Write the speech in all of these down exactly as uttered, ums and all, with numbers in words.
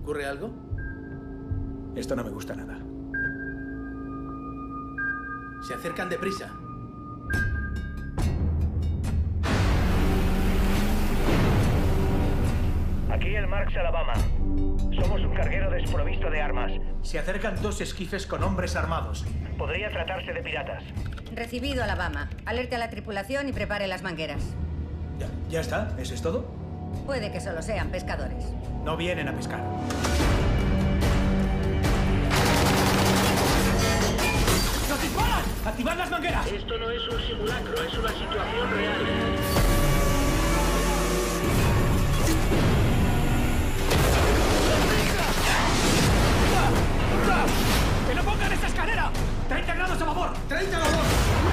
¿Ocurre algo? Esto no me gusta nada. Se acercan deprisa. Aquí el Marks Alabama. Somos un carguero desprovisto de armas. Se acercan dos esquifes con hombres armados. Podría tratarse de piratas. Recibido, Alabama. Alerte a la tripulación y prepare las mangueras. ¿Ya, ya está? ¿Eso es todo? Puede que solo sean pescadores. No vienen a pescar. ¡Nos disparan! ¡Activad las mangueras! Esto no es un simulacro, es una situación real. ¡Que no pongan esa escalera! ¡treinta grados a babor! ¡treinta a babor!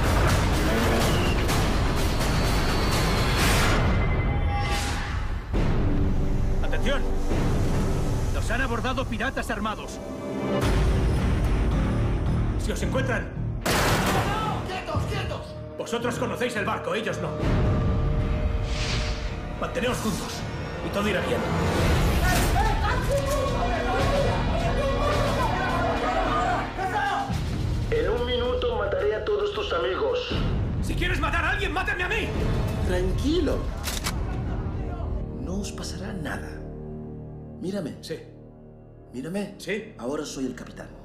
¡Atención! Nos han abordado piratas armados. Si os encuentran... ¡No! ¡Quietos, quietos! Vosotros conocéis el barco, ellos no. Manteneos juntos y todo irá bien. En un minuto mataré a todos tus amigos. Si quieres matar a alguien, mátame a mí. Tranquilo. No os pasará nada. Mírame. Sí. Mírame. Sí. Ahora soy el capitán.